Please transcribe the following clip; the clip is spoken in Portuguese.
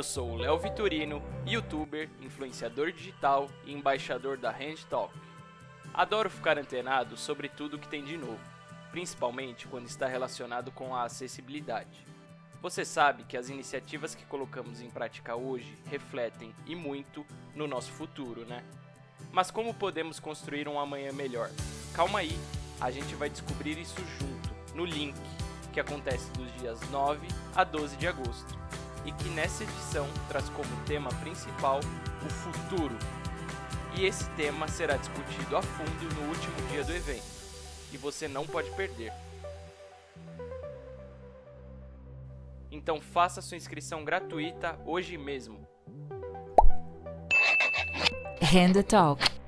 Eu sou o Léo Vitorino, youtuber, influenciador digital e embaixador da HandTalk. Adoro ficar antenado sobre tudo que tem de novo, principalmente quando está relacionado com a acessibilidade. Você sabe que as iniciativas que colocamos em prática hoje refletem, e muito, no nosso futuro, né? Mas como podemos construir um amanhã melhor? Calma aí, a gente vai descobrir isso junto, no Link, que acontece dos dias 9 a 12 de agosto. E que nessa edição traz como tema principal o futuro. E esse tema será discutido a fundo no último dia do evento. E você não pode perder. Então faça sua inscrição gratuita hoje mesmo. HandTalk.